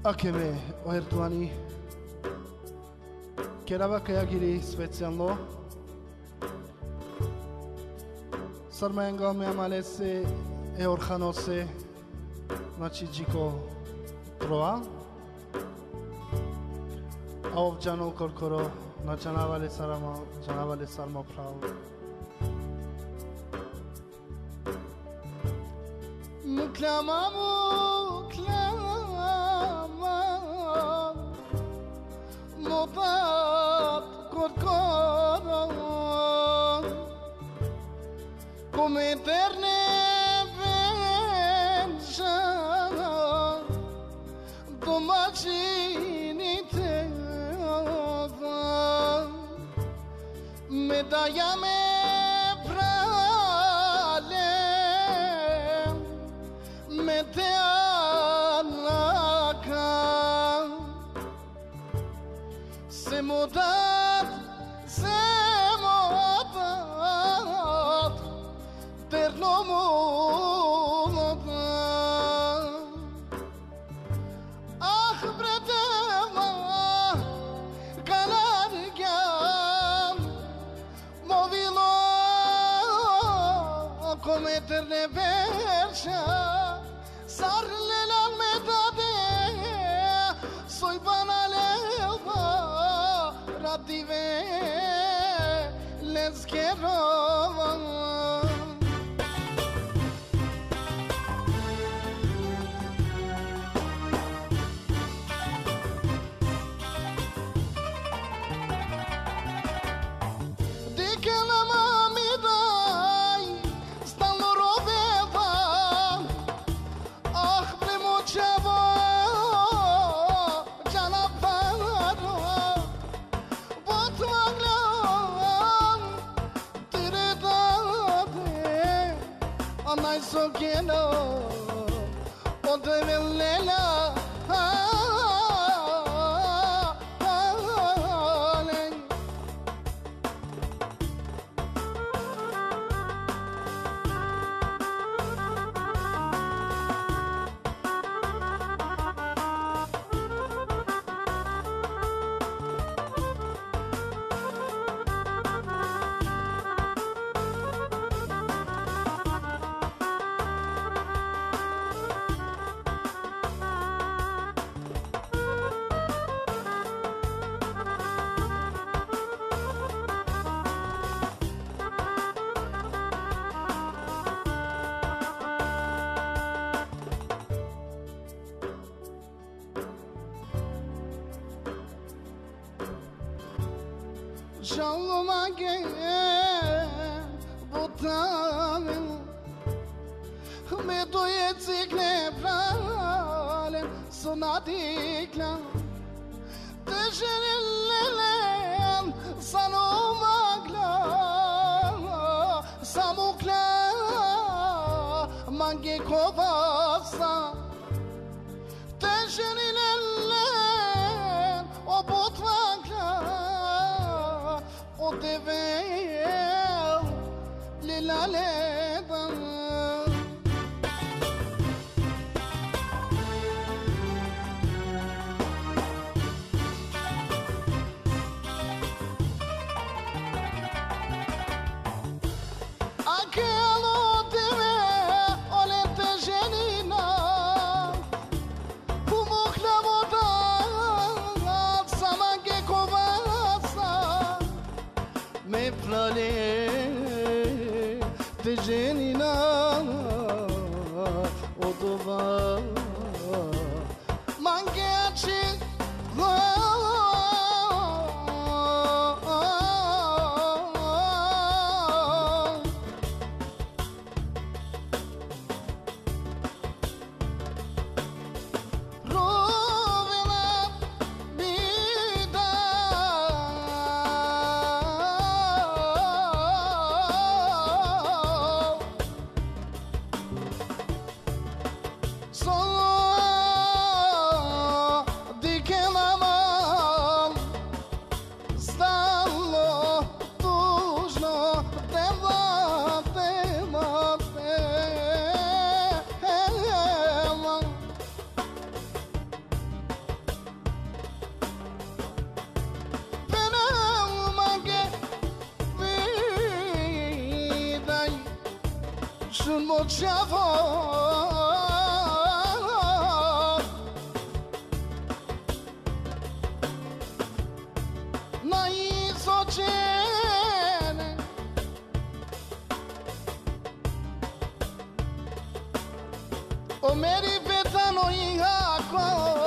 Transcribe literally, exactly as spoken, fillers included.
Ակեմե Օերտուանի Կերավակայագիրի սպեցիանլո Սարմայանգամի ամալեսե էորխանոսե Նաչիջիկո տրոա Ով ջանոլ կորկորո Նաչանավալե սարամա Ջանավալե սարմա պրավ Մուկլամա մուկլամա Motat corcoro come eterne venja domacini te medaglia me prale me te alaka Se mutat, se mutat, terno mutat. Ah, bretema, calargam, movilo come eterne verja, sarle la metade, soy banale. Raddive let's get on Dike la mami dai stanno roveva Ah primo chavo Anay sokeno o develela Shalom again, botamen Me doje cikne pralen, sonadikla Te shenilelen, sanomagla Samukla, mange kovasa Te shenilelen, o botvagla O devel lilaleda Aquelo deve olente genina Como clamoda samange kovasa Me prale te genina odova mange achi شون مجوان نایی سوچن O meri vetano iha ko